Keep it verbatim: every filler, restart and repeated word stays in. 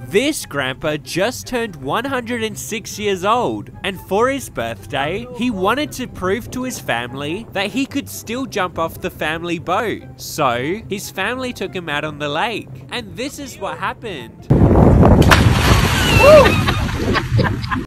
This grandpa just turned one hundred six years old, and for his birthday, he wanted to prove to his family that he could still jump off the family boat. So, his family took him out on the lake, and this is what happened. Woo!